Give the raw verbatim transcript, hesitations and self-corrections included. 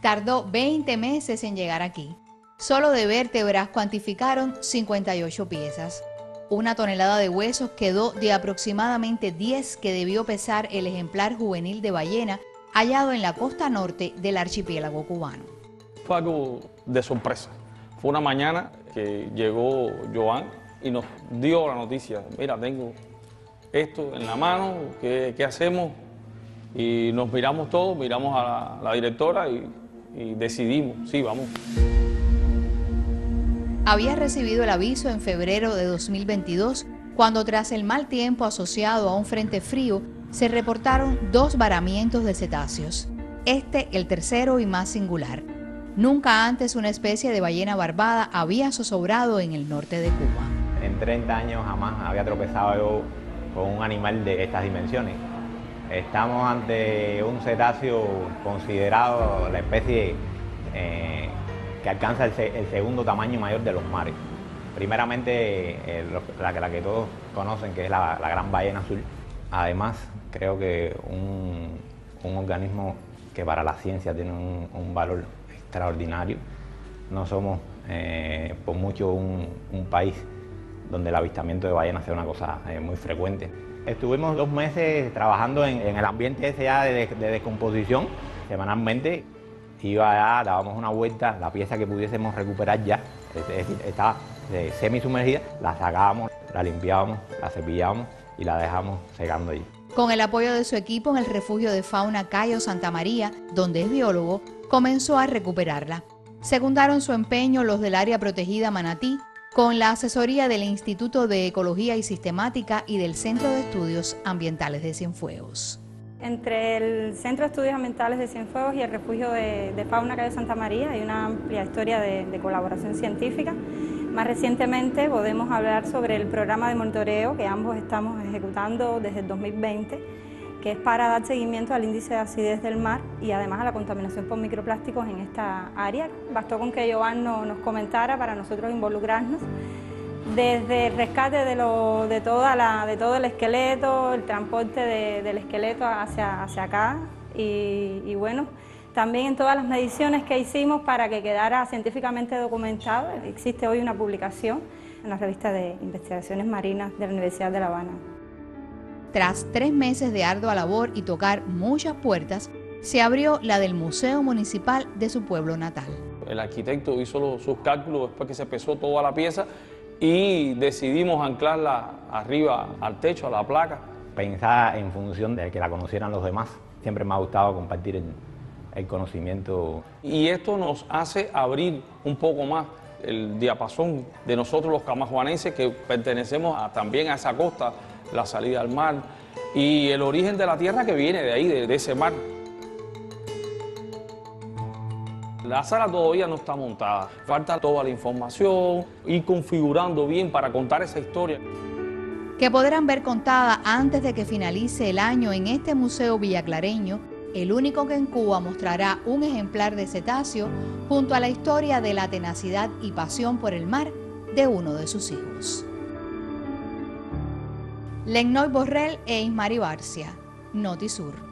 Tardó veinte meses en llegar aquí. Solo de vértebras cuantificaron cincuenta y ocho piezas. Una tonelada de huesos quedó de aproximadamente diez que debió pesar el ejemplar juvenil de ballena hallado en la costa norte del archipiélago cubano. Fue algo de sorpresa. Fue una mañana que llegó Joan y nos dio la noticia: mira, tengo esto en la mano, ¿qué, qué hacemos? Y nos miramos todos, miramos a la, la directora y, y decidimos, sí, vamos. Había recibido el aviso en febrero de dos mil veintidós, cuando tras el mal tiempo asociado a un frente frío, se reportaron dos varamientos de cetáceos. Este, el tercero y más singular. Nunca antes una especie de ballena barbada había zozobrado en el norte de Cuba. En treinta años jamás había tropezado yo con un animal de estas dimensiones. Estamos ante un cetáceo considerado la especie eh, que alcanza el, el segundo tamaño mayor de los mares. Primeramente, eh, la, la que todos conocen, que es la, la gran ballena azul. Además, creo que un, un organismo que para la ciencia tiene un, un valor extraordinario. No somos eh, por mucho un, un país donde el avistamiento de ballenas sea una cosa eh, muy frecuente. Estuvimos dos meses trabajando en, en el ambiente ese ya de, de descomposición. Semanalmente iba allá, dábamos una vuelta, la pieza que pudiésemos recuperar ya, es decir, estaba semi sumergida, la sacábamos, la limpiábamos, la cepillábamos y la dejamos secando allí. Con el apoyo de su equipo en el refugio de fauna Cayo Santa María, donde es biólogo, comenzó a recuperarla. Secundaron su empeño los del área protegida Manatí, con la asesoría del Instituto de Ecología y Sistemática y del Centro de Estudios Ambientales de Cienfuegos. Entre el Centro de Estudios Ambientales de Cienfuegos y el refugio de, de fauna Cayo Santa María hay una amplia historia de, de colaboración científica. Más recientemente podemos hablar sobre el programa de monitoreo que ambos estamos ejecutando desde el dos mil veinte, que es para dar seguimiento al índice de acidez del mar y además a la contaminación por microplásticos en esta área. Bastó con que Joan no, nos comentara para nosotros involucrarnos desde el rescate de, lo, de, toda la, de todo el esqueleto, el transporte de, del esqueleto hacia, hacia acá y, y bueno, también en todas las mediciones que hicimos para que quedara científicamente documentado. Existe hoy una publicación en la revista de Investigaciones Marinas de la Universidad de La Habana. Tras tres meses de ardua labor y tocar muchas puertas, se abrió la del Museo Municipal de su pueblo natal. El arquitecto hizo los, sus cálculos después que se pesó toda la pieza y decidimos anclarla arriba al techo, a la placa. Pensar en función de que la conocieran los demás. Siempre me ha gustado compartir el, el conocimiento. Y esto nos hace abrir un poco más el diapasón de nosotros los camajuanenses que pertenecemos a, también a esa costa, la salida al mar y el origen de la tierra que viene de ahí, de, de ese mar. La sala todavía no está montada, falta toda la información, ir configurando bien para contar esa historia. Que podrán ver contada antes de que finalice el año en este museo villaclareño, el único que en Cuba mostrará un ejemplar de cetáceo junto a la historia de la tenacidad y pasión por el mar de uno de sus hijos. Lennoy Borrell e Ismari Barcia, Notisur.